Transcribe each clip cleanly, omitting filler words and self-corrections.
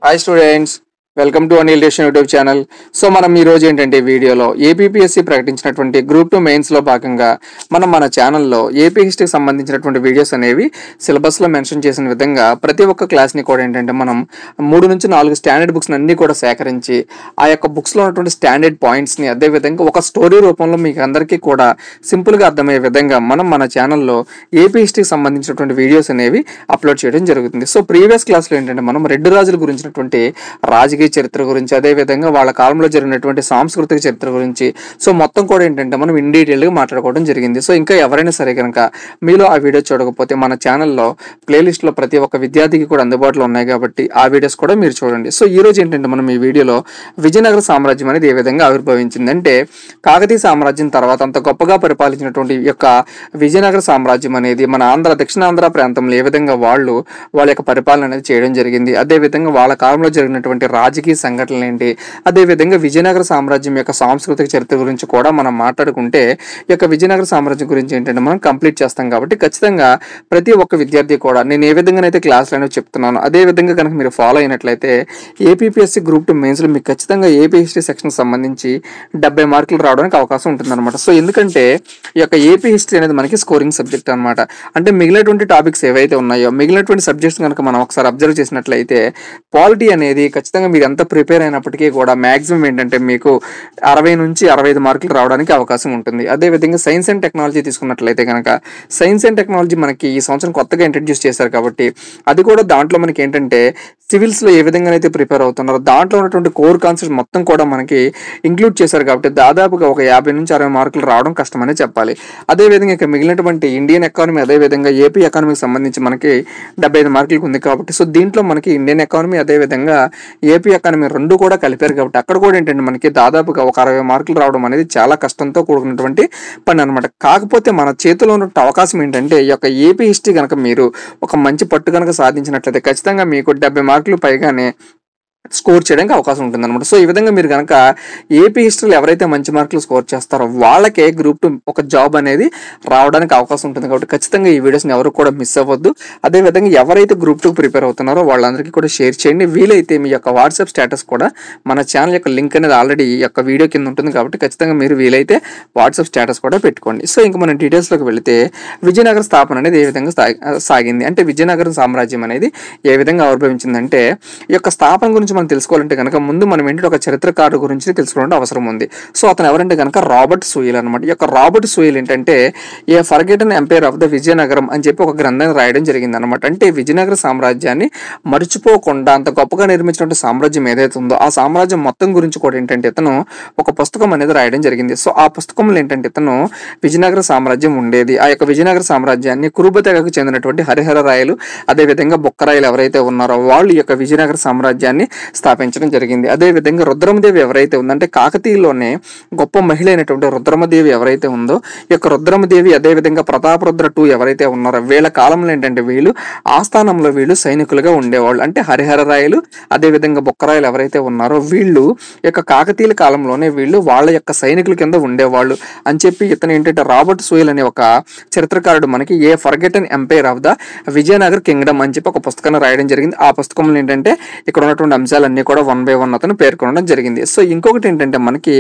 Hi students, welcome to Anil డెషన్ YouTube channel. So మనం ఈ రోజు ఏంటంటే వీడియోలో ఏపీపీఎస్సీ ప్రకటించినటువంటి గ్రూప్ 2 మెయిన్స్లో భాగంగా మన ఛానల్లో ఏపీ హిస్టరీకి సంబంధించినటువంటి వీడియోస్ అనేవి సిలబస్లో మెన్షన్ చేసిన విధంగా ప్రతి ఒక్క క్లాస్ని కూడా ఏంటంటే మనం 3 నుంచి 4 స్టాండర్డ్ బుక్స్ని అన్నీ కూడా సేకరించి ఆ యొక్క బుక్స్లో ఉన్నటువంటి స్టాండర్డ్ పాయింట్స్ని అదేవిధంగా ఒక స్టోరీ రూపంలో మీకు అందరికీ కూడా సింపుల్గా అర్థమయ్యే విధంగా మన ఛానల్లో ఏపీ హిస్టరీకి సంబంధించినటువంటి వీడియోస్ అనేవి అప్లోడ్ చేయడం జరుగుతుంది. సో ప్రీవియస్ క్లాస్లో ఏంటంటే మనం రెడ్డి రాజుల గురించినటువంటి రాజకీయ చరిత్ర గురించి అదేవిధంగా వాళ్ళ కాలంలో జరిగినటువంటి సాంస్కృతిక చరిత్ర గురించి సో మొత్తం కూడా ఏంటంటే మనం ఇన్ డీటెయిల్గా మాట్లాడుకోవడం జరిగింది. సో ఇంకా ఎవరైనా సరే కనుక మీలో ఆ వీడియో చూడకపోతే మన ఛానల్లో ప్లేలిస్ట్లో ప్రతి ఒక్క విద్యార్థికి కూడా అందుబాటులో ఉన్నాయి కాబట్టి ఆ వీడియోస్ కూడా మీరు చూడండి. సో ఈ రోజు ఏంటంటే మనం ఈ వీడియోలో విజయనగర సామ్రాజ్యం అనేది ఏ విధంగా ఆవిర్భవించింది అంటే కాకతీయ సామ్రాజ్యం తర్వాత అంత గొప్పగా పరిపాలించినటువంటి యొక్క విజయనగర సామ్రాజ్యం అనేది మన దక్షిణాంధ్ర ప్రాంతంలో ఏ విధంగా వాళ్ళ యొక్క పరిపాలన అనేది చేయడం జరిగింది. అదేవిధంగా వాళ్ళ కాలంలో జరిగినటువంటి రాజకీయ సంఘటనలు ఏంటి, అదేవిధంగా విజయనగర సామ్రాజ్యం యొక్క సాంస్కృతిక చరిత్ర గురించి కూడా మనం మాట్లాడుకుంటే ఈ యొక్క విజయనగర సామ్రాజ్యం గురించి ఏంటంటే మనం కంప్లీట్ చేస్తాం. కాబట్టి ఖచ్చితంగా ప్రతి ఒక్క విద్యార్థి కూడా నేను ఏ విధంగానైతే క్లాసులు అనేవి చెప్తున్నాను అదే విధంగా కనుక మీరు ఫాలో అయినట్లయితే ఏపీపీఎస్సీ గ్రూప్ 2 మెయిన్స్లో మీకు ఖచ్చితంగా ఏపీ హిస్టరీ సెక్షన్కి సంబంధించి 70 మార్కులు రావడానికి అవకాశం ఉంటుందన్నమాట. సో ఎందుకంటే ఈ యొక్క ఏపీ హిస్టరీ అనేది మనకి స్కోరింగ్ సబ్జెక్ట్ అనమాట. అంటే మిగిలినటువంటి టాపిక్స్ ఏవైతే ఉన్నాయో మిగిలినటువంటి సబ్జెక్ట్స్ కనుక మనం ఒకసారి అబ్జర్వ్ చేసినట్లయితే పాలిటీ అనేది ఖచ్చితంగా మీరు ఎంత ప్రిపేర్ అయినప్పటికీ కూడా మ్యాక్సిమం ఏంటంటే మీకు 60 నుంచి 65 మార్కులు రావడానికి అవకాశం ఉంటుంది. అదేవిధంగా సైన్స్ అండ్ టెక్నాలజీ తీసుకున్నట్లయితే కనుక సైన్స్ అండ్ టెక్నాలజీ మనకి ఈ సంవత్సరం కొత్తగా ఇంట్రడ్యూస్ చేశారు కాబట్టి అది కూడా దాంట్లో మనకి ఏంటంటే సివిల్స్లో ఏ విధంగా అయితే ప్రిపేర్ అవుతున్నారో దాంట్లో ఉన్నటువంటి కోర్ కాన్సెప్ట్ మొత్తం కూడా మనకి ఇంక్లూడ్ చేశారు కాబట్టి దాదాపుగా ఒక 50 నుంచి 60 మార్కులు రావడం కష్టమనే చెప్పాలి. అదేవిధంగా ఇక మిగిలినటువంటి ఇండియన్ ఎకానమీ అదేవిధంగా ఏపీ ఎకానమీకి సంబంధించి మనకి 75 మార్కులకు ఉంది కాబట్టి సో దీంట్లో మనకి ఇండియన్ ఎకానమీ అదేవిధంగా ఏపీ ఎకానమీ రెండు కూడా కలిపారు కాబట్టి అక్కడ కూడా ఏంటంటే మనకి దాదాపుగా ఒక 60 మార్కులు రావడం అనేది చాలా కష్టంతో కూడుకున్నటువంటి పని అనమాట. కాకపోతే మన చేతిలో ఉన్న అవకాశం ఏంటంటే ఈ యొక్క ఏపీ హిస్టరీ కనుక మీరు ఒక మంచి పట్టు కనుక సాధించినట్లయితే ఖచ్చితంగా మీకు 70 మార్కులు పైగానే స్కోర్ చేయడానికి అవకాశం ఉంటుంది అనమాట. సో ఈ విధంగా మీరు కనుక ఏపీ హిస్టరీలో ఎవరైతే మంచి మార్కులు స్కోర్ చేస్తారో వాళ్ళకే గ్రూప్ 2 ఒక జాబ్ అనేది రావడానికి అవకాశం ఉంటుంది కాబట్టి ఖచ్చితంగా ఈ వీడియోస్ని ఎవరు కూడా మిస్ అవ్వద్దు. అదేవిధంగా ఎవరైతే గ్రూప్ 2 ప్రిపేర్ అవుతున్నారో వాళ్ళందరికీ కూడా షేర్ చేయండి. వీలైతే మీ యొక్క వాట్సాప్ స్టేటస్ కూడా మన ఛానల్ యొక్క లింక్ అనేది ఆల్రెడీ ఈ యొక్క వీడియో కింద ఉంటుంది కాబట్టి ఖచ్చితంగా మీరు వీలైతే వాట్సాప్ స్టేటస్ కూడా పెట్టుకోండి. సో ఇంకా మనం డీటెయిల్స్లోకి వెళితే విజయనగర స్థాపన అనేది ఏ విధంగా సాగింది అంటే విజయనగర సామ్రాజ్యం అనేది ఏ విధంగా ఆవిర్భవించిందంటే ఈ యొక్క స్థాపన గురించి మనం తెలుసుకోవాలంటే కనుక ముందు మనం ఏంటంటే ఒక చరిత్రకారుడు గురించి తెలుసుకోవాలంటే అవసరం ఉంది. సో అతను ఎవరంటే కనుక రాబర్ట్ సోయిల్ అనమాట. ఈ యొక్క రాబర్ట్ సోయిల్ ఏంటంటే a forgotten empire of the Vijayanagaram అని చెప్పి ఒక గ్రంథాన్ని రాయడం జరిగింది అనమాట. అంటే విజయనగర సామ్రాజ్యాన్ని మర్చిపోకుండా అంత గొప్పగా నిర్మించినటువంటి సామ్రాజ్యం ఏదైతే ఉందో ఆ సామ్రాజ్యం మొత్తం గురించి కూడా ఏంటంటే ఇతను ఒక పుస్తకం అనేది రాయడం జరిగింది. సో ఆ పుస్తకంలో ఏంటంటే ఇతను విజయనగర సామ్రాజ్యం ఉండేది ఆ యొక్క విజయనగర సామ్రాజ్యాన్ని కురుబ తెగకు చెందినటువంటి హరిహర రాయలు అదేవిధంగా బొక్కరాయలు ఎవరైతే ఉన్నారో వాళ్ళు ఈ యొక్క విజయనగర సామ్రాజ్యాన్ని స్థాపించడం జరిగింది. అదేవిధంగా రుద్రమదేవి ఎవరైతే ఉందంటే కాకతీయులోనే గొప్ప మహిళ అయినటువంటి రుద్రమదేవి ఎవరైతే ఉందో ఈ యొక్క రుద్రమదేవి అదేవిధంగా ప్రతాపరుద్ర 2 ఎవరైతే ఉన్నారో వీళ్ళ కాలంలో ఏంటంటే వీళ్ళు ఆస్థానంలో వీళ్ళు సైనికులుగా ఉండేవాళ్ళు. అంటే హరిహర రాయలు అదేవిధంగా బొక్కరాయలు ఎవరైతే ఉన్నారో వీళ్ళు యొక్క కాకతీయుల కాలంలోనే వీళ్ళు వాళ్ళ యొక్క సైనికుల కింద ఉండేవాళ్ళు అని చెప్పి ఇతను ఏంటంటే రాబర్ట్ సోయిల్ అనే ఒక చరిత్రకారుడు మనకి a forgotten empire of the Vijayanagar kingdom అని చెప్పి ఒక పుస్తకాన్ని రాయడం జరిగింది. ఆ పుస్తకంలో ఏంటంటే ఇక్కడ ఉన్నటువంటి అంశాలన్నీ కూడా 1 by 1 అతను పేర్కొనడం జరిగింది. సో ఇంకొకటి ఏంటంటే మనకి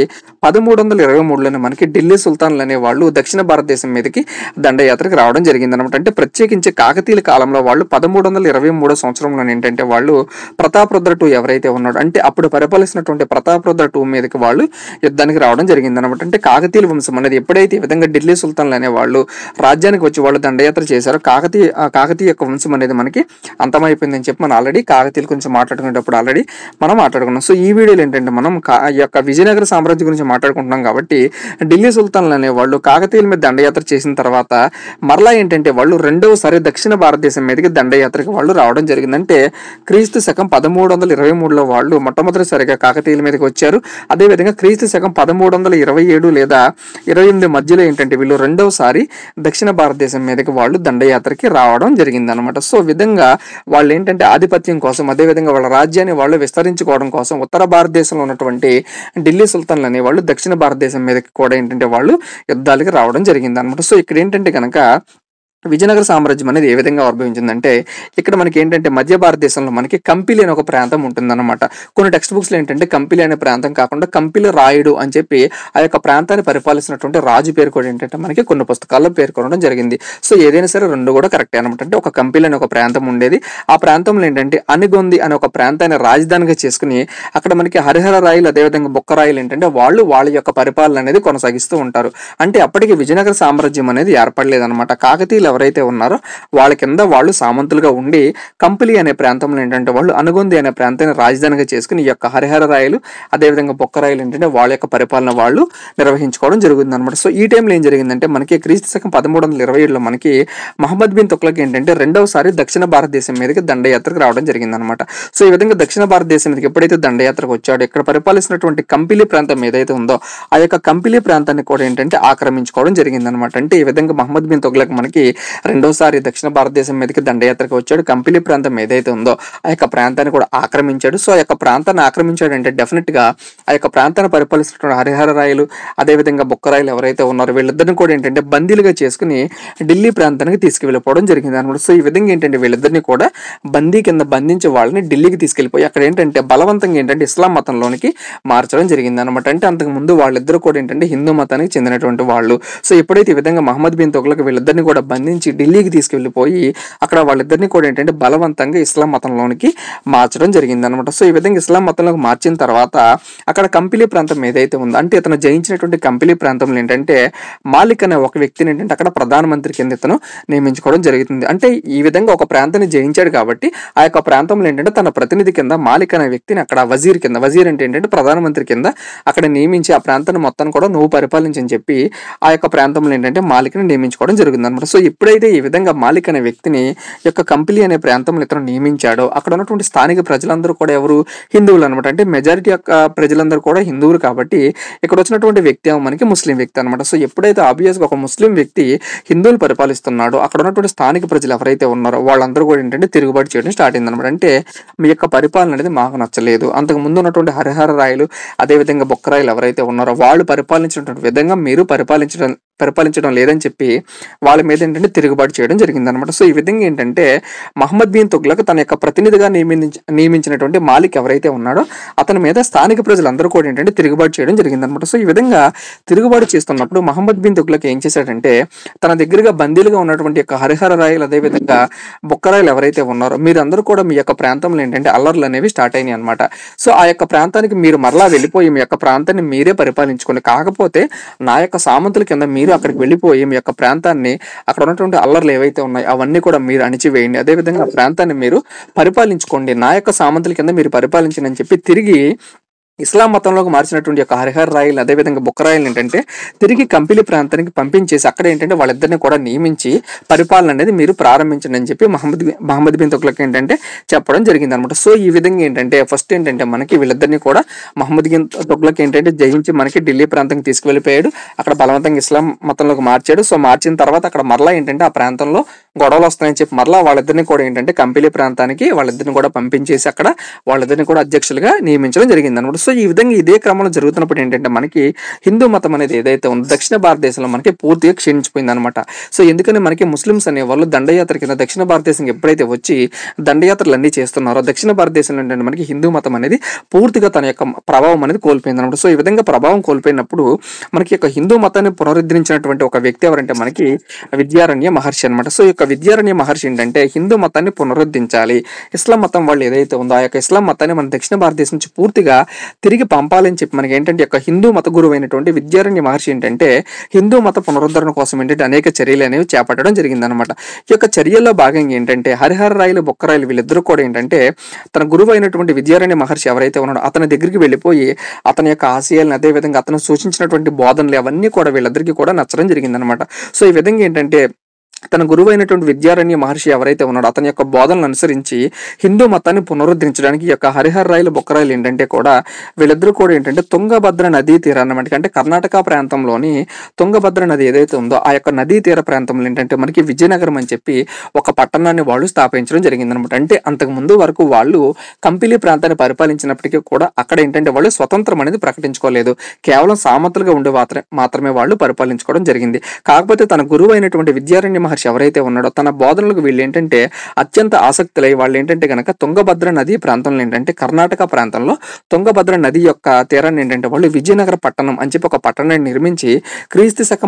1323లోనే మనకి ఢిల్లీ సుల్తాన్లు అనే వాళ్ళు దక్షిణ భారతదేశం మీదకి దండయాత్రకు రావడం జరిగింది అనమాట. అంటే ప్రత్యేకించి కాకతీయుల కాలంలో వాళ్ళు 1323 సంవత్సరంలో ఏంటంటే వాళ్ళు ప్రతాపరుద్ర 2 ఎవరైతే ఉన్నాడో అంటే అప్పుడు పరిపాలిస్తున్నటువంటి ప్రతాపరుద్ర 2 మీదకి వాళ్ళు యుద్ధానికి రావడం జరిగింది అనమాట. అంటే కాకతీయుల వంశం అనేది ఎప్పుడైతే ఈ విధంగా ఢిల్లీ సుల్తాన్లు అనే వాళ్ళు రాజ్యానికి వచ్చి వాళ్ళు దండయాత్ర చేశారో కాకతీయ యొక్క వంశం అనేది మనకి అంతమైపోయిందని చెప్పి మనం ఆల్రెడీ కాకతీయుల గురించి మాట్లాడుకునేటప్పుడు ఆల్రెడీ మనం మాట్లాడుకున్నాం. సో ఈ వీడియోలో ఏంటంటే మనం ఈ యొక్క విజయనగర సామ్రాజ్యం గురించి మాట్లాడుకుంటున్నాం కాబట్టి ఢిల్లీ సుల్తాన్లు అనే వాళ్ళు కాకతీయుల మీద దండయాత్ర చేసిన తర్వాత మరలా ఏంటంటే వాళ్ళు రెండవసారి దక్షిణ భారతదేశం మీదకి దండయాత్రకి వాళ్ళు రావడం జరిగిందంటే క్రీస్తు శకం 1323లో వాళ్ళు మొట్టమొదటిసారిగా కాకతీయుల మీదకి వచ్చారు. అదేవిధంగా క్రీస్తు శకం 1327 లేదా 28 మధ్యలో ఏంటంటే వీళ్ళు రెండవసారి దక్షిణ భారతదేశం మీదకి వాళ్ళు దండయాత్రకి రావడం జరిగింది అనమాట. సో విధంగా వాళ్ళు ఏంటంటే ఆధిపత్యం కోసం అదేవిధంగా వాళ్ళ రాజ్యాన్ని వాళ్ళు విస్తరించుకోవడం కోసం ఉత్తర భారతదేశంలో ఉన్నటువంటి ఢిల్లీ సుల్తాన్లు అనే వాళ్ళు దక్షిణ భారతదేశం మీదకి కూడా ఏంటంటే వాళ్ళు యుద్ధాలకి రావడం జరిగింది అనమాట. సో ఇక్కడ ఏంటంటే కనుక విజయనగర సామ్రాజ్యం అనేది ఏ విధంగా ఆవిర్భవించిందంటే ఇక్కడ మనకి ఏంటంటే మధ్య భారతదేశంలో మనకి కంపిలి అనే ఒక ప్రాంతం ఉంటుందన్నమాట. కొన్ని టెక్స్ట్ బుక్స్ లో ఏంటంటే కంపిలి అనే ప్రాంతం కాకుండా కంపిలి రాయుడు అని చెప్పి ఆ యొక్క ప్రాంతాన్ని పరిపాలిస్తున్నటువంటి రాజు పేరు కూడా ఏంటంటే మనకి కొన్ని పుస్తకాల్లో పేర్కొనడం జరిగింది. సో ఏదైనా సరే రెండు కూడా కరెక్టే అనమాట. అంటే ఒక కంపిలి అనే ఒక ప్రాంతం ఉండేది. ఆ ప్రాంతంలో ఏంటంటే అనిగొంది అనే ఒక ప్రాంతాన్ని రాజధానిగా చేసుకుని అక్కడ మనకి హరిహర రాయలు అదేవిధంగా బొక్కరాయలు ఏంటంటే వాళ్ళ యొక్క పరిపాలన అనేది కొనసాగిస్తూ ఉంటారు. అంటే అప్పటికి విజయనగర సామ్రాజ్యం అనేది ఏర్పడలేదన్నమాట. కాకతీయులు ఎవరైతే ఉన్నారో వాళ్ళ కింద వాళ్ళు సామంతులుగా ఉండి కంపిలి అనే ప్రాంతంలో ఏంటంటే వాళ్ళు అనుగొంది అనే ప్రాంతాన్ని రాజధానిగా చేసుకుని ఈ యొక్క హరిహర రాయలు అదేవిధంగా బొక్కరాయలు ఏంటంటే వాళ్ళ యొక్క పరిపాలన వాళ్ళు నిర్వహించుకోవడం జరుగుతుంది అనమాట. సో ఈ టైంలో ఏం జరిగిందంటే మనకి క్రీస్తు శకం 1327లో మనకి మహమ్మద్ బిన్ తుగ్లక్ ఏంటంటే రెండవసారి దక్షిణ భారతదేశం మీదకి దండయాత్రకు రావడం జరిగింది అనమాట. సో ఈ విధంగా దక్షిణ భారతదేశం మీదకి ఎప్పుడైతే దండయాత్రకు వచ్చాడో ఇక్కడ పరిపాలిస్తున్నటువంటి కంపిలి ప్రాంతం ఏదైతే ఉందో ఆ యొక్క కంపిలి ప్రాంతాన్ని కూడా ఏంటంటే ఆక్రమించుకోవడం జరిగింది అనమాట. అంటే ఈ విధంగా మహమ్మద్ బిన్ తుగ్లక్ మనకి రెండోసారి దక్షిణ భారతదేశం మీదకి దండయాత్రకు వచ్చాడు. కంపిలి ప్రాంతం ఏదైతే ఉందో ఆ యొక్క ప్రాంతాన్ని కూడా ఆక్రమించాడు. సో ఆ యొక్క ప్రాంతాన్ని ఆక్రమించాడంటే డెఫినెట్ గా ఆ యొక్క ప్రాంతాన్ని పరిపాలిస్తున్న హరిహర రాయలు అదేవిధంగా బొక్కరాయలు ఎవరైతే ఉన్నారో వీళ్ళిద్దరిని కూడా ఏంటంటే బందీలుగా చేసుకుని ఢిల్లీ ప్రాంతానికి తీసుకువెళ్ళిపోవడం జరిగింది అనమాట. సో ఈ విధంగా ఏంటంటే వీళ్ళిద్దరిని కూడా బందీ కింద బంధించే వాళ్ళని ఢిల్లీకి తీసుకెళ్లిపోయి అక్కడ ఏంటంటే బలవంతంగా ఏంటంటే ఇస్లాం మతంలోనికి మార్చడం జరిగింది అనమాట. అంటే అంతకు ముందు వాళ్ళిద్దరు కూడా ఏంటంటే హిందూ మతానికి చెందినటువంటి వాళ్ళు. సో ఎప్పుడైతే ఈ విధంగా మహమ్మద్ బిన్ తుగ్లక్ వీళ్ళిద్దరిని కూడా బంధించి ఢిల్లీకి తీసుకెళ్లిపోయి అక్కడ వాళ్ళిద్దరిని కూడా ఏంటంటే బలవంతంగా ఇస్లాం మతంలోనికి మార్చడం జరిగింది అనమాట. సో ఈ విధంగా ఇస్లాం మతంలోకి మార్చిన తర్వాత అక్కడ కంపిలి ప్రాంతం ఏదైతే ఉందో అంటే ఇతను జయించినటువంటి కంపిలి ప్రాంతంలో ఏంటంటే మాలిక్ అనే ఒక వ్యక్తిని ఏంటంటే అక్కడ ప్రధానమంత్రి కింద ఇతను నియమించుకోవడం జరుగుతుంది. అంటే ఈ విధంగా ఒక ప్రాంతాన్ని జయించాడు కాబట్టి ఆ యొక్క ప్రాంతంలో ఏంటంటే తన ప్రతినిధి కింద మాలిక్ అనే వ్యక్తిని అక్కడ వజీర్ కింద, వజీర్ అంటే ఏంటంటే ప్రధానమంత్రి కింద అక్కడ నియమించి ఆ ప్రాంతాన్ని మొత్తం కూడా నువ్వు పరిపాలించని చెప్పి ఆ యొక్క ప్రాంతంలో ఏంటంటే మాలిక్ని నియమించుకోవడం జరుగుతుంది అనమాట. సో ఎప్పుడైతే ఈ విధంగా మాలిక్ అనే వ్యక్తిని యొక్క కంపిలి అనే ప్రాంతంలో ఇతను నియమించాడో అక్కడ ఉన్నటువంటి స్థానిక ప్రజలందరూ కూడా ఎవరు హిందువులు అనమాట. అంటే మెజారిటీ యొక్క ప్రజలందరూ కూడా హిందువులు కాబట్టి ఇక్కడ వచ్చినటువంటి వ్యక్తి మనకి ముస్లిం వ్యక్తి అనమాట. సో ఎప్పుడైతే ఆబ్వియస్ గా ఒక ముస్లిం వ్యక్తి హిందువులు పరిపాలిస్తున్నాడో అక్కడ ఉన్నటువంటి స్థానిక ప్రజలు ఎవరైతే ఉన్నారో వాళ్ళందరూ కూడా ఏంటంటే తిరుగుబాటు చేయడం స్టార్ట్ అయింది అనమాట. అంటే మీ యొక్క పరిపాలన అనేది మాకు నచ్చలేదు, అంతకు ముందు ఉన్నటువంటి హరిహర రాయలు అదేవిధంగా బొక్కరాయలు ఎవరైతే ఉన్నారో వాళ్ళు పరిపాలించినటువంటి విధంగా మీరు పరిపాలించడం లేదని చెప్పి వాళ్ళ మీద ఏంటంటే తిరుగుబాటు చేయడం జరిగింది అనమాట. సో ఈ విధంగా ఏంటంటే మహమ్మద్ బిన్ తుగ్లక్ తన యొక్క ప్రతినిధిగా నియమించినటువంటి మాలిక్ ఎవరైతే ఉన్నాడో అతని మీద స్థానిక ప్రజలందరూ కూడా ఏంటంటే తిరుగుబాటు చేయడం జరిగింది అనమాట. సో ఈ విధంగా తిరుగుబాటు చేస్తున్నప్పుడు మహమ్మద్ బిన్ తుగ్లక్ ఏం చేశాడంటే తన దగ్గరగా బందీలుగా ఉన్నటువంటి యొక్క హరిహర రాయలు అదేవిధంగా బొక్కరాయలు ఎవరైతే ఉన్నారో మీరందరూ కూడా మీ యొక్క ప్రాంతంలో ఏంటంటే అల్లర్లు అనేవి స్టార్ట్ అయినాయి అనమాట. సో ఆ యొక్క ప్రాంతానికి మీరు మరలా వెళ్ళిపోయి మీ యొక్క ప్రాంతాన్ని మీరే పరిపాలించుకోండి, కాకపోతే నా యొక్క సామంతుల కింద మీరు అక్కడికి వెళ్ళిపోయి మీ యొక్క ప్రాంతాన్ని అక్కడ ఉన్నటువంటి అల్లర్లు ఏవైతే ఉన్నాయో అవన్నీ కూడా మీరు అణిచివేయండి, అదేవిధంగా ప్రాంతాన్ని మీరు పరిపాలించుకోండి, నా యొక్క సామంతుల కింద మీరు పరిపాలించండి అని చెప్పి తిరిగి ఇస్లాం మతంలోకి మార్చినటువంటి యొక్క హరిహర రాయలు అదేవిధంగా బొక్కరాయలు ఏంటంటే తిరిగి కంపిలి ప్రాంతానికి పంపించేసి అక్కడ ఏంటంటే వాళ్ళిద్దరిని కూడా నియమించి పరిపాలన అనేది మీరు ప్రారంభించండి అని చెప్పి మహమ్మద్ బిన్ తుగ్లక్ ఏంటంటే చెప్పడం జరిగింది అనమాట. సో ఈ విధంగా ఏంటంటే ఫస్ట్ ఏంటంటే మనకి వీళ్ళిద్దరిని కూడా మహమ్మద్ బిన్ తుగ్లక్ ఏంటంటే జయించి మనకి ఢిల్లీ ప్రాంతానికి తీసుకువెళ్ళిపోయాడు, అక్కడ బలవంతంగా ఇస్లాం మతంలోకి మార్చాడు. సో మార్చిన తర్వాత అక్కడ మరలా ఏంటంటే ఆ ప్రాంతంలో గొడవలు వస్తాయని చెప్పి మరలా వాళ్ళిద్దరిని కూడా ఏంటంటే కంపిలి ప్రాంతానికి వాళ్ళిద్దరిని కూడా పంపించేసి అక్కడ వాళ్ళిద్దరిని కూడా అధ్యక్షులుగా నియమించడం జరిగింది అనమాట. సో ఈ విధంగా ఇదే క్రమంలో జరుగుతున్నప్పుడు ఏంటంటే మనకి హిందూ మతం అనేది ఏదైతే ఉందో దక్షిణ భారతదేశంలో మనకి పూర్తిగా క్షీణించిపోయింది అనమాట. సో ఎందుకని మనకి ముస్లిమ్స్ అనే వాళ్ళు దండయాత్ర కింద దక్షిణ భారతదేశం ఎప్పుడైతే వచ్చి దండయాత్రలు అన్ని చేస్తున్నారో దక్షిణ భారతదేశంలో ఏంటంటే మనకి హిందూ మతం అనేది పూర్తిగా తన యొక్క ప్రభావం అనేది కోల్పోయింది అనమాట. సో ఈ విధంగా ప్రభావం కోల్పోయినప్పుడు మనకి యొక్క హిందూ మతాన్ని పునరుద్ధరించినటువంటి ఒక వ్యక్తి ఎవరంటే మనకి విద్యారణ్య మహర్షి అనమాట. సో ఈ యొక్క విద్యారణ్య మహర్షి ఏంటంటే హిందూ మతాన్ని పునరుద్ధరించాలి, ఇస్లాం మతం వాళ్ళు ఏదైతే ఉందో ఆ యొక్క ఇస్లాం మతాన్ని మన దక్షిణ భారతదేశం నుంచి పూర్తిగా తిరిగి పంపాలని చెప్పి మనకి ఏంటంటే యొక్క హిందూ మత గురువు అయినటువంటి విద్యారణ్య మహర్షి ఏంటంటే హిందూ మత పునరుద్ధరణ కోసం ఏంటంటే అనేక చర్యలు అనేవి చేపట్టడం జరిగింది అనమాట. ఈ యొక్క చర్యల్లో భాగంగా ఏంటంటే హరిహర రాయలు బొక్కరాయలు వీళ్ళిద్దరూ కూడా ఏంటంటే తన గురువు అయినటువంటి విద్యారణ్య మహర్షి ఎవరైతే ఉన్నాడో అతని దగ్గరికి వెళ్ళిపోయి అతని యొక్క ఆశయాలను అదేవిధంగా అతను సూచించినటువంటి బోధనలు అవన్నీ కూడా వీళ్ళిద్దరికీ కూడా నచ్చడం జరిగింది అనమాట. సో ఈ విధంగా ఏంటంటే తన గురువు అయినటువంటి విద్యారణ్య మహర్షి ఎవరైతే ఉన్నాడో అతని యొక్క బోధనలు అనుసరించి హిందూ మతాన్ని పునరుద్ధరించడానికి యొక్క హరిహర రాయలు బొక్కరాయలు ఏంటంటే కూడా వీళ్ళిద్దరూ కూడా ఏంటంటే తుంగభద్ర నదీ తీరాన్ని మనకి అంటే కర్ణాటక ప్రాంతంలోని తుంగభద్ర నది ఏదైతే ఉందో ఆ యొక్క నదీ తీర ప్రాంతంలో ఏంటంటే మనకి విజయనగరం అని చెప్పి ఒక పట్టణాన్ని వాళ్ళు స్థాపించడం జరిగింది అనమాట. అంటే అంతకు ముందు వరకు వాళ్ళు కంపిలి ప్రాంతాన్ని పరిపాలించినప్పటికీ కూడా అక్కడ ఏంటంటే వాళ్ళు స్వతంత్రం అనేది ప్రకటించుకోలేదు, కేవలం సామంతులుగా ఉండే మాత్రమే వాళ్ళు పరిపాలించుకోవడం జరిగింది. కాకపోతే తన గురువు అయినటువంటి విద్యారణ్య మహర్షి ఎవరైతే ఉన్నాడో తన బోధనలకు వీళ్ళు ఏంటంటే అత్యంత ఆసక్తులై వాళ్ళు ఏంటంటే కనుక తుంగభద్ర నది ప్రాంతంలో ఏంటంటే కర్ణాటక ప్రాంతంలో తుంగభద్ర నది యొక్క తీరాన్ని ఏంటంటే వాళ్ళు విజయనగర పట్టణం అని చెప్పి ఒక పట్టణాన్ని నిర్మించి క్రీస్తు శకం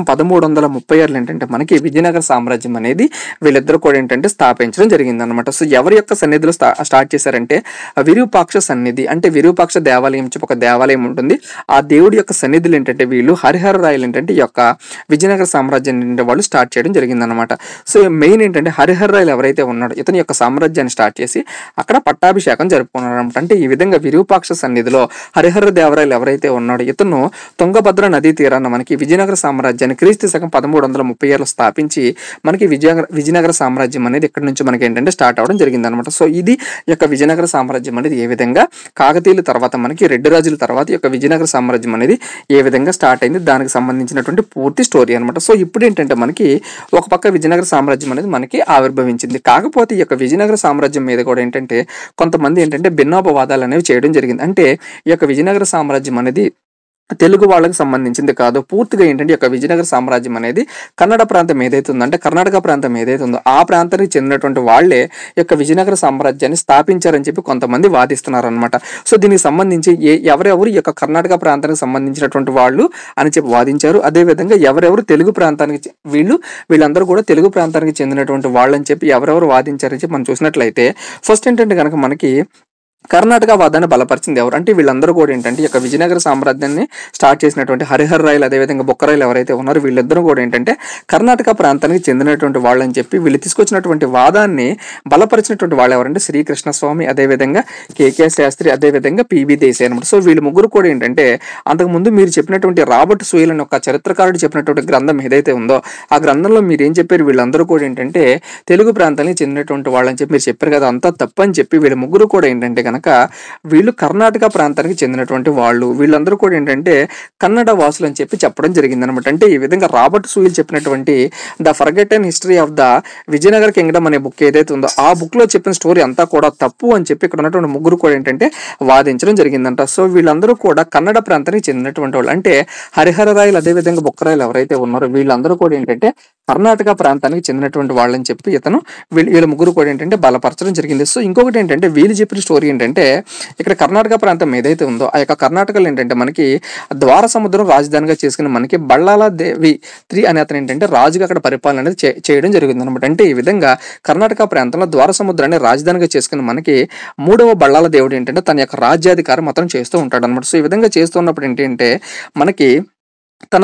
1336 ఏంటంటే మనకి విజయనగర సామ్రాజ్యం అనేది వీళ్ళిద్దరు కూడా ఏంటంటే స్థాపించడం జరిగింది అనమాట. సో ఎవరి యొక్క సన్నిధిలో స్టార్ట్ చేశారంటే విరూపాక్ష సన్నిధి, అంటే విరూపాక్ష దేవాలయం చెప్పి ఒక దేవాలయం ఉంటుంది. ఆ దేవుడి యొక్క సన్నిధులు ఏంటంటే వీళ్ళు హరిహర రాయలు ఏంటంటే ఈ యొక్క విజయనగర సామ్రాజ్యాన్ని ఏంటంటే వాళ్ళు స్టార్ట్ చేయడం జరిగింది అనమాట. సో మెయిన్ ఏంటంటే హరిహర రాయలు ఎవరైతే ఉన్నాడో ఇతని యొక్క సామ్రాజ్యాన్ని స్టార్ట్ చేసి అక్కడ పట్టాభిషేకం జరుపుకున్నారు అనమాట. అంటే ఈ విధంగా విరూపాక్ష సన్నిధిలో హరిహర దేవరాయలు ఎవరైతే ఉన్నాడో ఇతను తుంగభద్ర నదీ తీరాన మనకి విజయనగర సామ్రాజ్యాన్ని క్రీస్తు శకం 1336 స్థాపించి మనకి విజయనగర సామ్రాజ్యం అనేది ఇక్కడ నుంచి మనకి ఏంటంటే స్టార్ట్ అవడం జరిగింది అనమాట. సో ఇది ఈ యొక్క విజయనగర సామ్రాజ్యం అనేది ఏ విధంగా కాకతీయుల తర్వాత మనకి రెడ్డి రాజుల తర్వాత ఈ యొక్క విజయనగర సామ్రాజ్యం అనేది ఏ విధంగా స్టార్ట్ అయింది దానికి సంబంధించినటువంటి పూర్తి స్టోరీ అనమాట. సో ఇప్పుడు ఏంటంటే మనకి ఒక పక్క విజయనగర సామ్రాజ్యం అనేది మనకి ఆవిర్భవించింది. కాకపోతే ఈ యొక్క విజయనగర సామ్రాజ్యం మీద కూడా ఏంటంటే కొంతమంది ఏంటంటే భిన్నోపవాదాలు అనేవి చేయడం జరిగింది. అంటే ఈ యొక్క విజయనగర సామ్రాజ్యం అనేది తెలుగు వాళ్ళకి సంబంధించింది కాదు. పూర్తిగా ఏంటంటే ఈ యొక్క విజయనగర సామ్రాజ్యం అనేది కన్నడ ప్రాంతం ఏదైతే ఉందో అంటే కర్ణాటక ప్రాంతం ఏదైతే ఉందో ఆ ప్రాంతానికి చెందినటువంటి వాళ్లే ఈ యొక్క విజయనగర సామ్రాజ్యాన్ని స్థాపించారని చెప్పి కొంతమంది వాదిస్తున్నారు అనమాట. సో దీనికి సంబంధించి ఎవరెవరు ఈ యొక్క కర్ణాటక ప్రాంతానికి సంబంధించినటువంటి వాళ్ళు అని చెప్పి వాదించారు. అదేవిధంగా ఎవరెవరు తెలుగు ప్రాంతానికి వీళ్ళందరూ కూడా తెలుగు ప్రాంతానికి చెందినటువంటి వాళ్ళని చెప్పి ఎవరెవరు వాదించారని చెప్పి మనం చూసినట్లయితే ఫస్ట్ ఏంటంటే కనుక మనకి కర్ణాటక వాదాన్ని బలపరిచింది ఎవరు అంటే వీళ్ళందరూ కూడా ఏంటంటే ఈ యొక్క విజయనగర సామ్రాజ్యాన్ని స్టార్ట్ చేసినటువంటి హరిహర రాయలు అదేవిధంగా బొక్కరాయలు ఎవరైతే ఉన్నారో వీళ్ళిద్దరూ కూడా ఏంటంటే కర్ణాటక ప్రాంతానికి చెందినటువంటి వాళ్ళని చెప్పి వీళ్ళు తీసుకొచ్చినటువంటి వాదాన్ని బలపరిచినటువంటి వాళ్ళు ఎవరంటే శ్రీకృష్ణ స్వామి అదేవిధంగా కేకే శాస్త్రి అదేవిధంగా పిబి దేశాయ్ అనమాట. సో వీళ్ళు ముగ్గురు కూడా ఏంటంటే అంతకుముందు మీరు చెప్పినటువంటి రాబర్ట్ సూయల్ అని ఒక చరిత్రకారుడు చెప్పినటువంటి గ్రంథం ఏదైతే ఉందో ఆ గ్రంథంలో మీరు ఏం చెప్పారు వీళ్ళందరూ కూడా ఏంటంటే తెలుగు ప్రాంతానికి చెందినటువంటి వాళ్ళని చెప్పి మీరు చెప్పారు కదా అంతా తప్పని చెప్పి వీళ్ళ ముగ్గురు కూడా ఏంటంటే కనుక వీళ్ళు కర్ణాటక ప్రాంతానికి చెందినటువంటి వాళ్ళు వీళ్ళందరూ కూడా ఏంటంటే కన్నడ వాసులు అని చెప్పి చెప్పడం జరిగింది అనమాట. అంటే ఈ విధంగా రాబర్ట్ సూయల్ చెప్పినటువంటి the forgotten history of the Vijayanagara kingdom అనే బుక్ ఏదైతే ఉందో ఆ బుక్ లో చెప్పిన స్టోరీ అంతా కూడా తప్పు అని చెప్పి ఇక్కడ ఉన్నటువంటి ముగ్గురు కూడా ఏంటంటే వాదించడం జరిగిందంట. సో వీళ్ళందరూ కూడా కన్నడ ప్రాంతానికి చెందినటువంటి వాళ్ళు అంటే హరిహర రాయలు అదేవిధంగా బొక్కరాయలు ఎవరైతే ఉన్నారో వీళ్ళందరూ కూడా ఏంటంటే కర్ణాటక ప్రాంతానికి చెందినటువంటి వాళ్ళని చెప్పి ఇతను వీళ్ళ ముగ్గురు కూడా ఏంటంటే బలపరచడం జరిగింది. సో ఇంకొకటి ఏంటంటే వీళ్ళు చెప్పిన స్టోరీ ఏంటంటే ఇక్కడ కర్ణాటక ప్రాంతం ఏదైతే ఉందో ఆ యొక్క కర్ణాటకలో ఏంటంటే మనకి ద్వార సముద్రం రాజధానిగా చేసుకుని మనకి బళ్ళాల దేవి 3 అనే అతను ఏంటంటే రాజుగా అక్కడ పరిపాలన అనేది చేయడం జరిగింది అనమాట. అంటే ఈ విధంగా కర్ణాటక ప్రాంతంలో ద్వార సముద్రాన్ని రాజధానిగా చేసుకుని మనకి 3వ బళ్ళాల దేవుడు ఏంటంటే తన యొక్క రాజ్యాధికారం అతను చేస్తూ ఉంటాడు అనమాట. సో ఈ విధంగా చేస్తున్నప్పుడు ఏంటంటే మనకి తన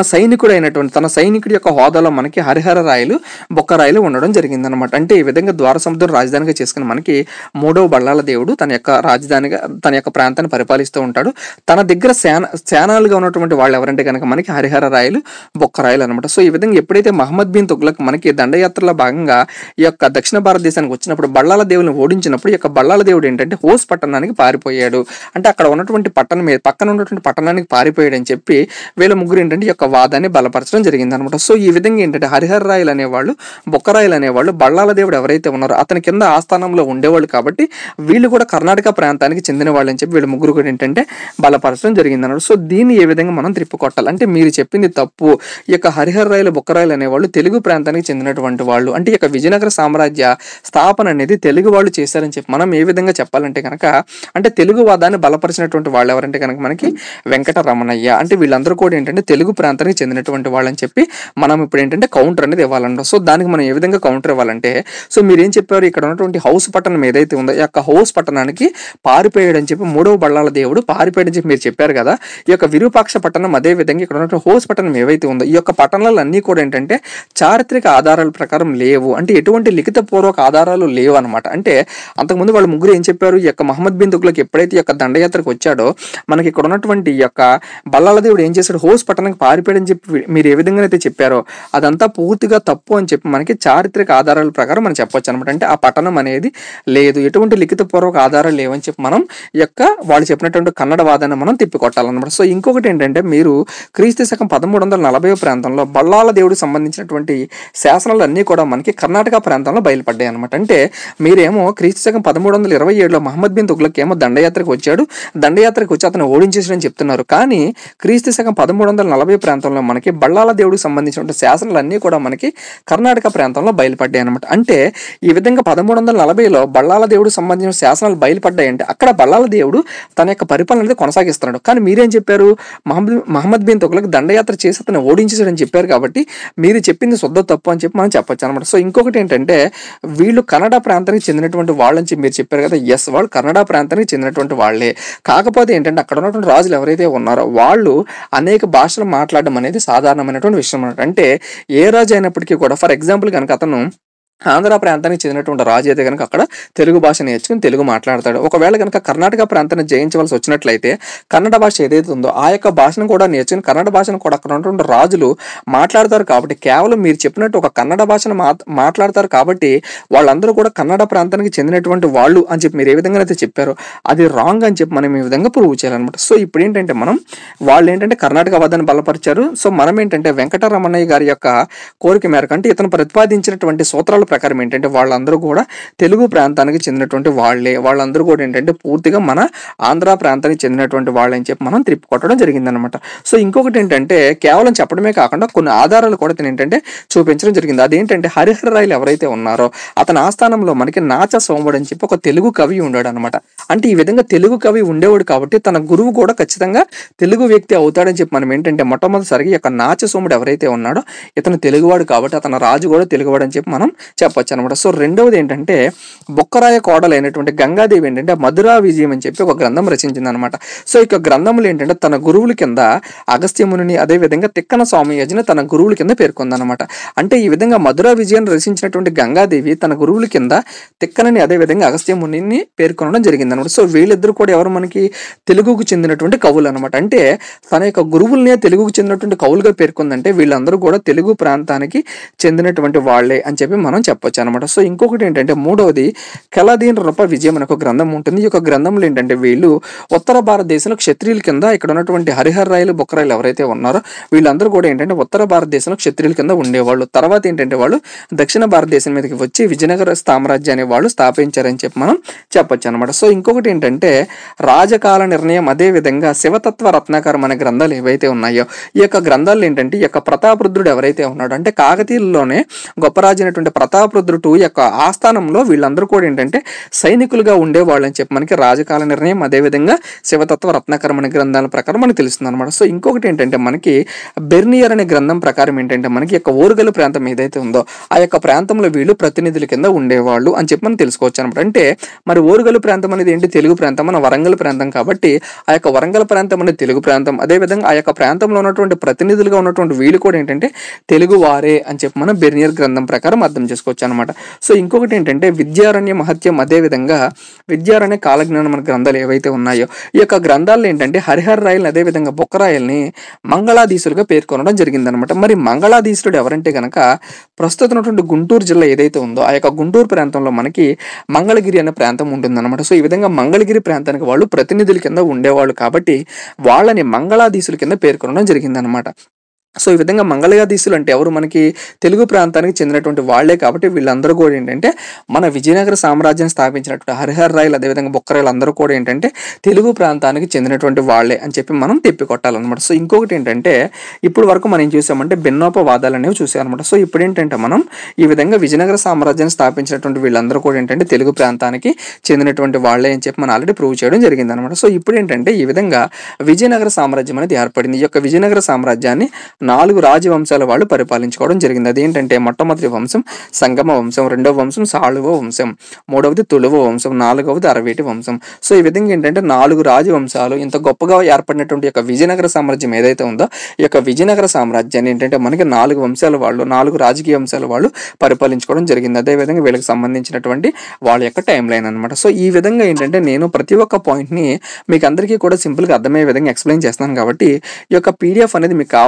సైనికుడి యొక్క హోదాలో మనకి హరిహర రాయలు బొక్కరాయలు ఉండడం జరిగిందనమాట. అంటే ఈ విధంగా ద్వార సముద్రం రాజధానిగా చేసుకుని మనకి 3వ బళ్ళాల దేవుడు తన యొక్క రాజధానిగా తన యొక్క ప్రాంతాన్ని పరిపాలిస్తూ ఉంటాడు. తన దగ్గర సేనాలుగా ఉన్నటువంటి వాళ్ళు ఎవరంటే కనుక మనకి హరిహర రాయలు బొక్కరాయలు అనమాట. సో ఈ విధంగా ఎప్పుడైతే మహమ్మద్ బిన్ తుగ్లక్ మనకి దండయాత్రలో భాగంగా ఈ యొక్క దక్షిణ భారతదేశానికి వచ్చినప్పుడు బళ్ళాల దేవుని ఓడించినప్పుడు ఈ యొక్క బళ్ళాల దేవుడు ఏంటంటే హోస్ పట్టణానికి పారిపోయాడు. అంటే అక్కడ ఉన్నటువంటి పక్కన ఉన్నటువంటి పట్టణానికి పారిపోయాడు అని చెప్పి వీళ్ళ ముగ్గురు ఏంటంటే ఈ యొక్క వాదాన్ని బలపరచడం జరిగింది అనమాట. సో ఈ విధంగా ఏంటంటే హరిహర రాయలు అనేవాళ్ళు బొక్కరాయలు అనేవాళ్ళు బళ్ళాల దేవుడు ఎవరైతే ఉన్నారో అతని కింద ఆస్థానంలో ఉండేవాళ్ళు కాబట్టి వీళ్ళు కూడా కర్ణాటక ప్రాంతానికి చెందిన వాళ్ళు అని చెప్పి వీళ్ళ ముగ్గురు కూడా ఏంటంటే బలపరచడం జరిగింది అనమాట. సో దీన్ని ఏ విధంగా మనం త్రిప్పుకొట్టాలి అంటే మీరు చెప్పింది తప్పు. ఈ యొక్క హరిహర రాయలు బొక్కరాయలు అనేవాళ్ళు తెలుగు ప్రాంతానికి చెందినటువంటి వాళ్ళు అంటే ఈ యొక్క విజయనగర సామ్రాజ్య స్థాపన అనేది తెలుగు వాళ్ళు చేశారని చెప్పి మనం ఏ విధంగా చెప్పాలంటే కనుక అంటే తెలుగు వాదాన్ని బలపరిచినటువంటి వాళ్ళు ఎవరంటే కనుక మనకి వెంకటరమణయ్య అంటే వీళ్ళందరూ కూడా ఏంటంటే తెలుగు ప్రాంతానికి చెందినటువంటి వాళ్ళని చెప్పి మనం ఇప్పుడు ఏంటంటే కౌంటర్ అనేది ఇవ్వాలంట. సో దానికి మనం ఏ విధంగా కౌంటర్ ఇవ్వాలంటే సో మీరు ఏం చెప్పారు ఇక్కడ ఉన్నటువంటి హౌస్ పట్టణం ఏదైతే ఉందో ఈ యొక్క హౌస్ పట్టణానికి పారిపోయాడని చెప్పి 3వ బళ్ళాల దేవుడు పారిపోయాడని చెప్పి మీరు చెప్పారు కదా. ఈ యొక్క విరూపాక్ష పట్టణం అదే విధంగా ఇక్కడ ఉన్నటువంటి హౌస్ పట్టణం ఏవైతే ఉందో ఈ యొక్క పట్టణాలు అన్ని కూడా ఏంటంటే చారిత్రక ఆధారాల ప్రకారం లేవు అంటే ఎటువంటి లిఖిత పూర్వక ఆధారాలు లేవు అనమాట. అంటే అంతకుముందు వాళ్ళు ముగ్గురు ఏం చెప్పారు ఈ యొక్క మహమ్మద్ బిన్ తుగ్లక్ ఎప్పుడైతే ఈ యొక్క దండయాత్రకు వచ్చాడో మనకి ఇక్కడ ఉన్నటువంటి ఈ యొక్క బళ్ళాల దేవుడు ఏం చేశాడు హౌస్ పట్టణానికి పారిపోయాడని చెప్పి మీరు ఏ విధంగా అయితే చెప్పారో అదంతా పూర్తిగా తప్పు అని చెప్పి మనకి చారిత్రక ఆధారాల ప్రకారం మనం చెప్పొచ్చు అనమాట. అంటే ఆ పట్టణం అనేది లేదు ఎటువంటి లిఖిత పూర్వక ఆధారాలు లేవని చెప్పి మనం వాళ్ళు చెప్పినటువంటి కన్నడ వాదాన్ని మనం తిప్పికొట్టాలన్నమాట. సో ఇంకొకటి ఏంటంటే మీరు క్రీస్తు శకం 1340 ప్రాంతంలో బళ్ళాల దేవుడికి సంబంధించినటువంటి శాసనాలు అన్నీ కూడా మనకి కర్ణాటక ప్రాంతంలో బయలుపడ్డాయి అనమాట. అంటే మీరేమో క్రీస్తు శకం 1327లో మహమ్మద్ బిన్ తుగ్లక్ ఏమో దండయాత్రకు వచ్చి అతను ఓడించేసాడని చెప్తున్నారు. కానీ క్రీస్తు శకం 1340 1940 ప్రాంతంలో మనకి బళ్ళాల దేవుడికి సంబంధించినటువంటి శాసనాలన్నీ కూడా మనకి కర్ణాటక ప్రాంతంలో బయలుపడ్డాయి అనమాట. అంటే ఈ విధంగా 1340లో బళ్ళాల దేవుడికి సంబంధించిన శాసనాలు బయలుపడ్డాయంటే అక్కడ బళ్ళాల దేవుడు తన యొక్క పరిపాలన అనేది కొనసాగిస్తున్నాడు. కానీ మీరేం చెప్పారు, మహమ్మద్ బిన్ తుగ్లక్ దండయాత్ర చేసి అతను ఓడించేసాడని చెప్పారు. కాబట్టి మీరు చెప్పింది శుద్ధ తప్పు అని చెప్పి మనం చెప్పొచ్చు అనమాట. సో ఇంకొకటి ఏంటంటే వీళ్ళు కన్నడ ప్రాంతానికి చెందినటువంటి వాళ్ళని చెప్పి మీరు చెప్పారు కదా. ఎస్, వాళ్ళు కన్నడ ప్రాంతానికి చెందినటువంటి వాళ్ళే. కాకపోతే ఏంటంటే అక్కడ ఉన్నటువంటి రాజులు ఎవరైతే ఉన్నారో వాళ్ళు అనేక భాషలు మాట్లాడడం అనేది సాధారణమైనటువంటి విషయం అనమాట. అంటే ఏ రాజు అయినప్పటికీ కూడా ఫర్ ఎగ్జాంపుల్ కనుక అతను ఆంధ్ర ప్రాంతానికి చెందినటువంటి రాజు అయితే కనుక అక్కడ తెలుగు భాష నేర్చుకుని తెలుగు మాట్లాడతాడు. ఒకవేళ కనుక కర్ణాటక ప్రాంతాన్ని జయించవలసి వచ్చినట్లయితే కన్నడ భాష ఏదైతే ఉందో ఆ యొక్క భాషను కూడా నేర్చుకుని కన్నడ భాషను కూడా అక్కడ ఉన్నటువంటి రాజులు మాట్లాడతారు. కాబట్టి కేవలం మీరు చెప్పినట్టు ఒక కన్నడ భాషను మాట్లాడతారు కాబట్టి వాళ్ళందరూ కూడా కన్నడ ప్రాంతానికి చెందినటువంటి వాళ్ళు అని చెప్పి మీరు ఏ విధంగా అయితే చెప్పారో అది రాంగ్ అని చెప్పి మనం ఈ విధంగా ప్రూవ్ చేయాలన్నమాట. సో ఇప్పుడు ఏంటంటే వాళ్ళు ఏంటంటే కర్ణాటక వాదాన్ని బలపరిచారు. సో మనం ఏంటంటే వెంకటరమణయ్య గారి యొక్క కోరిక మేరకు అంటే ఇతను ప్రతిపాదించినటువంటి సూత్రాల ప్రకారం ఏంటంటే వాళ్ళందరూ కూడా తెలుగు ప్రాంతానికి చెందినటువంటి వాళ్ళే. వాళ్ళందరూ కూడా ఏంటంటే పూర్తిగా మన ఆంధ్ర ప్రాంతానికి చెందినటువంటి వాళ్ళు అని చెప్పి మనం తిప్పికొట్టడం జరిగిందనమాట. సో ఇంకొకటి ఏంటంటే కేవలం చెప్పడమే కాకుండా కొన్ని ఆధారాలు కూడా ఏంటంటే చూపించడం జరిగింది. అదేంటంటే హరిహర రాయలు ఎవరైతే ఉన్నారో అతని ఆస్థానంలో మనకి నాచ సోముడు అని చెప్పి ఒక తెలుగు కవి ఉండాడు అనమాట. అంటే ఈ విధంగా తెలుగు కవి ఉండేవాడు కాబట్టి తన గురువు కూడా ఖచ్చితంగా తెలుగు వ్యక్తి అవుతాడని చెప్పి మనం ఏంటంటే మొట్టమొదటిసారిగా ఈ యొక్క నాచ సోముడు ఎవరైతే ఉన్నాడో ఇతను తెలుగువాడు కాబట్టి అతని రాజు కూడా తెలుగువాడు అని చెప్పి మనం చెప్పొచ్చు అనమాట. సో రెండవది ఏంటంటే బొక్కరాయ కోడలైనటువంటి గంగాదేవి ఏంటంటే మధురా విజయం అని చెప్పి ఒక గ్రంథం రచించింది అనమాట. సో ఇక గ్రంథములు ఏంటంటే తన గురువుల కింద అగస్త్యముని అదే విధంగా తిక్కన స్వామియజ్ని తన గురువుల కింద పేర్కొందనమాట. అంటే ఈ విధంగా మధురా విజయాన్ని రచించినటువంటి గంగాదేవి తన గురువుల కింద తిక్కనని అదే విధంగా అగస్త్యమునిని పేర్కొనడం జరిగింది అనమాట. సో వీళ్ళిద్దరు కూడా ఎవరు మనకి తెలుగుకు చెందినటువంటి కవులు అనమాట. అంటే తన యొక్క గురువులనే తెలుగుకు చెందినటువంటి కవులుగా పేర్కొందంటే వీళ్ళందరూ కూడా తెలుగు ప్రాంతానికి చెందినటువంటి వాళ్ళే అని చెప్పి మనం చెప్పొచ్చు అనమాట. సో ఇంకొకటి ఏంటంటే మూడవది కలదీన్ రూప విజయం అనే ఒక గ్రంథం ఉంటుంది. ఈ యొక్క గ్రంథంలో ఏంటంటే వీళ్ళు ఉత్తర భారతదేశంలో క్షత్రియుల కింద ఇక్కడ ఉన్నటువంటి హరిహర రాయలు బొక్కరాయలు ఎవరైతే ఉన్నారో వీళ్ళందరూ కూడా ఏంటంటే ఉత్తర భారతదేశంలో క్షత్రియుల కింద ఉండేవాళ్ళు. తర్వాత ఏంటంటే వాళ్ళు దక్షిణ భారతదేశం మీదకి వచ్చి విజయనగర సామ్రాజ్యాన్ని వాళ్ళు స్థాపించారని చెప్పి మనం చెప్పొచ్చు అనమాట. సో ఇంకొకటి ఏంటంటే రాజకాల నిర్ణయం అదే విధంగా శివతత్వ రత్నాకరం అనే గ్రంథాలు ఏవైతే ఉన్నాయో ఈ యొక్క గ్రంథాలు ఏంటంటే ఈ యొక్క ప్రతాపరుద్రుడు ఎవరైతే ఉన్నాడో అంటే కాకతీయుల్లోనే గొప్ప రాజు అయినటువంటి ప్రతాపరుద్రుడు యొక్క ఆస్థానంలో వీళ్ళందరూ కూడా ఏంటంటే సైనికులుగా ఉండేవాళ్ళు అని చెప్పి మనకి రాజకాల నిర్ణయం అదేవిధంగా శివతత్వ రత్నాకరం అనే గ్రంథాల ప్రకారం మనకు తెలుస్తుంది అనమాట. సో ఇంకొకటి ఏంటంటే మనకి బెర్నియర్ అనే గ్రంథం ప్రకారం ఏంటంటే మనకి యొక్క ఓరుగల ప్రాంతం ఏదైతే ఉందో ఆ యొక్క ప్రాంతంలో వీళ్ళు ప్రతినిధుల కింద ఉండేవాళ్ళు అని చెప్పి మనం తెలుసుకోవచ్చు అనమాట. అంటే మరి ఓరుగల ప్రాంతం అనేది ఏంటి, తెలుగు ప్రాంతం, మన వరంగల్ ప్రాంతం కాబట్టి ఆ యొక్క వరంగల్ ప్రాంతం అనేది తెలుగు ప్రాంతం. అదేవిధంగా ఆ యొక్క ప్రాంతంలో ఉన్నటువంటి ప్రతినిధులుగా ఉన్నటువంటి వీళ్ళు కూడా ఏంటంటే తెలుగు వారే అని చెప్పి మనం బెర్నియర్ గ్రంథం ప్రకారం అర్థం చేసుకోవచ్చు అనమాట. సో ఇంకొకటి ఏంటంటే విద్యారణ్య మహత్యం అదేవిధంగా విద్యారణ్య కాలజ్ఞానం మన గ్రంథాలు ఏవైతే ఉన్నాయో ఈ యొక్క గ్రంథాల్లో ఏంటంటే హరిహర రాయల్ని అదేవిధంగా బొక్కరాయల్ని మంగళాధీశులుగా పేర్కొనడం జరిగిందనమాట. మరి మంగళాధీశుడు ఎవరంటే గనక ప్రస్తుతం ఉన్నటువంటి గుంటూరు జిల్లా ఏదైతే ఉందో ఆ యొక్క గుంటూరు ప్రాంతంలో మనకి మంగళగిరి అనే ప్రాంతం ఉంటుందన్నమాట. సో ఈ విధంగా మంగళగిరి ప్రాంతానికి వాళ్ళు ప్రతినిధుల కింద ఉండేవాళ్ళు కాబట్టి వాళ్ళని మంగళాధీశుల కింద పేర్కొనడం జరిగిందనమాట. సో ఈ విధంగా మంగళాధీశులు అంటే ఎవరు, మనకి తెలుగు ప్రాంతానికి చెందినటువంటి వాళ్లే కాబట్టి వీళ్ళందరూ కూడా ఏంటంటే మన విజయనగర సామ్రాజ్యాన్ని స్థాపించినటువంటి హరిహర రాయలు అదేవిధంగా బొక్కరాయలు అందరూ కూడా ఏంటంటే తెలుగు ప్రాంతానికి చెందినటువంటి వాళ్లే అని చెప్పి మనం తిప్పికొట్టాలన్నమాట. సో ఇంకొకటి ఏంటంటే ఇప్పుడు వరకు మనం ఏం చూసామంటే భిన్నోపవాదాలు అనేవి చూసామన్నమాట. సో ఇప్పుడు ఏంటంటే మనం ఈ విధంగా విజయనగర సామ్రాజ్యాన్ని స్థాపించినటువంటి వీళ్ళందరూ కూడా ఏంటంటే తెలుగు ప్రాంతానికి చెందినటువంటి వాళ్లే అని చెప్పి మనం ఆల్రెడీ ప్రూవ్ చేయడం జరిగింది అనమాట. సో ఇప్పుడు ఏంటంటే ఈ విధంగా విజయనగర సామ్రాజ్యం అనేది ఏర్పడింది. ఈ యొక్క విజయనగర సామ్రాజ్యాన్ని 4 రాజవంశాల వాళ్ళు పరిపాలించుకోవడం జరిగింది. అదేంటంటే మొట్టమొదటి వంశం సంగమ వంశం, రెండవ వంశం సాళువ వంశం, మూడవది తులువ వంశం, నాలుగవది అరవేటి వంశం. సో ఈ విధంగా ఏంటంటే 4 రాజవంశాలు ఇంత గొప్పగా ఏర్పడినటువంటి యొక్క విజయనగర సామ్రాజ్యం ఏదైతే ఉందో ఈ యొక్క విజయనగర సామ్రాజ్యాన్ని ఏంటంటే మనకి 4 వంశాల వాళ్ళు 4 రాజకీయ వంశాల వాళ్ళు పరిపాలించుకోవడం జరిగింది. అదేవిధంగా వీళ్ళకి సంబంధించినటువంటి వాళ్ళ యొక్క టైం లైన్ అనమాట. సో ఈ విధంగా ఏంటంటే నేను ప్రతి ఒక్క పాయింట్ని మీకు అందరికీ కూడా సింపుల్గా అర్థమయ్యే విధంగా ఎక్స్ప్లెయిన్ చేస్తాను కాబట్టి ఈ యొక్క పీడిఎఫ్ అనేది మీకు కావాలంటే కనుక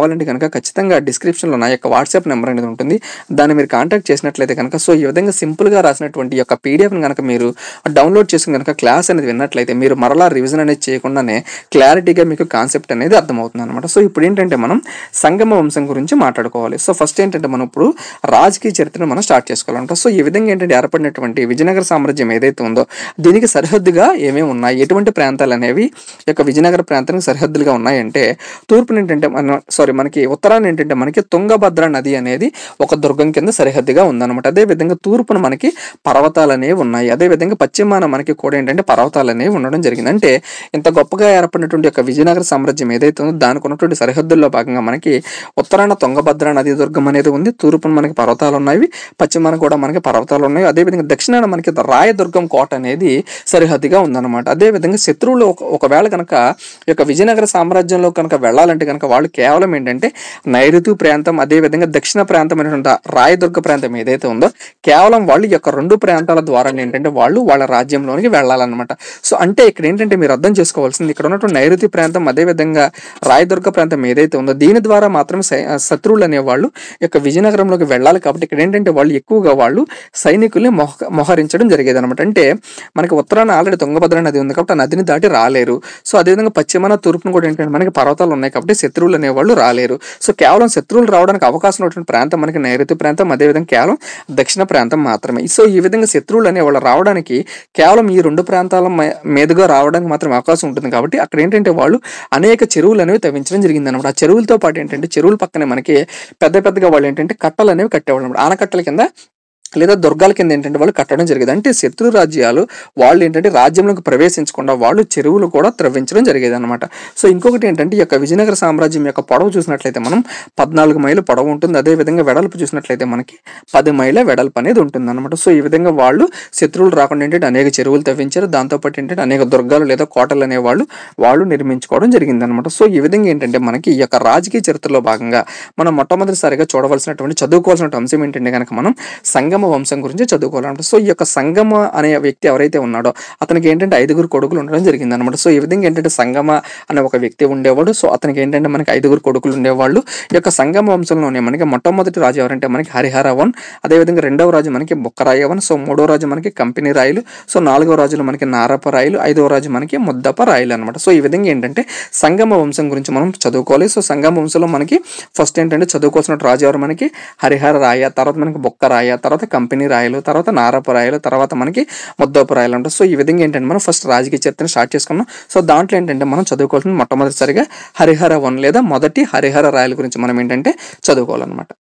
కనుక ఖచ్చితంగా డిస్క్రిప్షన్లో నా యొక్క వాట్సాప్ నెంబర్ అనేది ఉంటుంది. దాన్ని మీరు కాంటాక్ట్ చేసినట్లయితే కనుక సో ఈ విధంగా సింపుల్గా రాసినటువంటి యొక్క పీడిఎఫ్ని కనుక మీరు డౌన్లోడ్ చేసుకుని కనుక క్లాస్ అనేది విన్నట్లయితే మీరు మరలా రివిజన్ అనేది చేయకుండానే క్లారిటీగా మీకు కాన్సెప్ట్ అనేది అర్థమవుతుంది అనమాట. సో ఇప్పుడు ఏంటంటే మనం సంగమ వంశం గురించి మాట్లాడుకోవాలి. సో ఫస్ట్ ఏంటంటే మనం ఇప్పుడు రాజకీయ చరిత్రను మనం స్టార్ట్ చేసుకోవాలంట. సో ఈ విధంగా ఏంటంటే ఏర్పడినటువంటి విజయనగర సామ్రాజ్యం ఏదైతే ఉందో దీనికి సరిహద్దుగా ఏమేమి ఉన్నాయి, ఎటువంటి ప్రాంతాలు అనేవి ఈ యొక్క విజయనగర ప్రాంతానికి సరిహద్దులుగా ఉన్నాయంటే తూర్పున ఏంటంటే మనకి ఉత్తరాన్ని ఏంటంటే మనకి తుంగభద్ర నది అనేది ఒక దుర్గం కింద సరిహద్దుగా ఉందన్నమాట. అదేవిధంగా తూర్పున మనకి పర్వతాలు అనేవి ఉన్నాయి. అదేవిధంగా పశ్చిమాన మనకి కూడా ఏంటంటే పర్వతాలు అనేవి ఉండడం జరిగింది. అంటే ఇంత గొప్పగా ఏర్పడినటువంటి యొక్క విజయనగర సామ్రాజ్యం ఏదైతే ఉందో దానికి ఉన్నటువంటి సరిహద్దుల్లో భాగంగా మనకి ఉత్తరాన తుంగభద్ర నది దుర్గం అనేది ఉంది, తూర్పున మనకి పర్వతాలు ఉన్నాయి, పశ్చిమాన కూడా మనకి పర్వతాలు ఉన్నాయి. అదేవిధంగా దక్షిణాన మనకి రాయదుర్గం కోట అనేది సరిహద్దుగా ఉందన్నమాట. అదేవిధంగా శత్రువులు ఒకవేళ కనుక ఈ యొక్క విజయనగర సామ్రాజ్యంలో కనుక వెళ్ళాలంటే కనుక వాళ్ళు కేవలం ఏంటంటే నైరుతి ప్రాంతం అదేవిధంగా దక్షిణ ప్రాంతం అనేటువంటి రాయదుర్గ ప్రాంతం ఏదైతే ఉందో కేవలం వాళ్ళు ఈ యొక్క రెండు ప్రాంతాల ద్వారా ఏంటంటే వాళ్ళు వాళ్ళ రాజ్యంలోనికి వెళ్ళాలన్నమాట. సో అంటే ఇక్కడ ఏంటంటే మీరు అర్థం చేసుకోవాల్సింది ఇక్కడ ఉన్నటువంటి నైరుతి ప్రాంతం అదేవిధంగా రాయదుర్గ ప్రాంతం ఏదైతే ఉందో దీని ద్వారా మాత్రమే శత్రువులు అనేవాళ్ళు ఈ యొక్క విజయనగరంలోకి వెళ్ళాలి. కాబట్టి ఇక్కడ ఏంటంటే వాళ్ళు ఎక్కువగా వాళ్ళు సైనికుల్ని మోహరించడం జరిగేది అనమాట. అంటే మనకి ఉత్తరాన ఆల్రెడీ తుంగభద్ర నది ఉంది కాబట్టి ఆ నదిని దాటి రాలేరు. సో అదేవిధంగా పశ్చిమాన తూర్పున కూడా ఏంటంటే మనకి పర్వతాలు ఉన్నాయి కాబట్టి శత్రువులు అనేవాళ్ళు రాలేరు. సో కేవలం శత్రువులు రావడానికి అవకాశం ఉన్నటువంటి ప్రాంతం మనకి నైరుతి ప్రాంతం అదేవిధంగా కేవలం దక్షిణ ప్రాంతం మాత్రమే. సో ఈ విధంగా శత్రువులు అనేవాళ్ళు రావడానికి కేవలం ఈ రెండు ప్రాంతాల మీదుగా రావడానికి మాత్రమే అవకాశం ఉంటుంది. కాబట్టి అక్కడ ఏంటంటే వాళ్ళు అనేక చెరువులు అనేవి తవ్వించడం జరిగింది అనమాట. ఆ చెరువులతో పాటు ఏంటంటే చెరువుల పక్కనే మనకి పెద్దగా వాళ్ళు ఏంటంటే కట్టలు అనేవి కట్టేవాళ్ళు అనమాట. ఆనకట్టల కింద లేదా దుర్గాల కింద ఏంటంటే వాళ్ళు కట్టడం జరిగేది. అంటే శత్రు రాజ్యాలు వాళ్ళు ఏంటంటే రాజ్యంలోకి ప్రవేశించకుండా వాళ్ళు చెరువులు కూడా త్రవ్వించడం జరిగేది అనమాట. సో ఇంకొకటి ఏంటంటే ఈ యొక్క విజయనగర సామ్రాజ్యం యొక్క పొడవు చూసినట్లయితే మనం 14 మైళ్ళ పొడవు ఉంటుంది. అదేవిధంగా వెడల్పు చూసినట్లయితే మనకి 10 మైళ్ళ వెడల్పు అనేది ఉంటుంది అనమాట. సో ఈ విధంగా వాళ్ళు శత్రువులు రాకుండా ఏంటంటే అనేక చెరువులు తవ్వించారు. దాంతోపాటు ఏంటంటే అనేక దుర్గాలు లేదా కోటలు అనేవాళ్ళు నిర్మించుకోవడం జరిగింది అనమాట. సో ఈ విధంగా ఏంటంటే మనకి ఈ యొక్క రాజకీయ చరిత్రలో భాగంగా మనం మొట్టమొదటిసారిగా చూడవలసినటువంటి చదువుకోవాల్సిన అంశం ఏంటంటే కనుక మనం సంగమ వంశం గురించి చదువుకోవాలంట. సో ఈ యొక్క సంగమ అనే వ్యక్తి ఎవరైతే ఉన్నాడో అతనికి ఏంటంటే 5 కొడుకులు ఉండడం జరిగింది అనమాట. సో ఈ విధంగా ఏంటంటే సంగమ అనే ఒక వ్యక్తి ఉండేవాడు. సో అతనికి ఏంటంటే మనకి 5 కొడుకులు ఉండేవాళ్ళు. ఈ యొక్క సంగమ వంశంలోనే మనకి మొట్టమొదటి రాజు ఎవరంటే మనకి హరిహర వన్, అదేవిధంగా రెండవ రాజు మనకి బుక్కరాయ వన్, సో మూడో రాజు మనకి కంపెనీ రాయలు, సో నాలుగో రాజులు మనకి నారప రాయలు, ఐదవ రాజు మనకి ముద్దప రాయలు అనమాట. సో ఈ విధంగా ఏంటంటే సంగమ వంశం గురించి మనం చదువుకోవాలి. సో సంగమ వంశంలో మనకి ఫస్ట్ ఏంటంటే చదువుకోవాల్సిన రాజు ఎవరు మనకి హరిహర రాయ, తర్వాత మనకి బుక్కరాయ, తర్వాత కంపెనీ రాయలు, తర్వాత నారప రాయలు, తర్వాత మనకి ముద్దప రాయలు అంటారు. సో ఈ విధంగా ఏంటంటే మనం ఫస్ట్ రాజకీయ చరిత్రను స్టార్ట్ చేసుకున్నాం. సో దాంట్లో ఏంటంటే మనం చదువుకోవాల్సిన మొట్టమొదటిసారిగా హరిహర వన్ లేదా మొదటి హరిహర రాయల గురించి మనం ఏంటంటే చదువుకోవాలన్నమాట.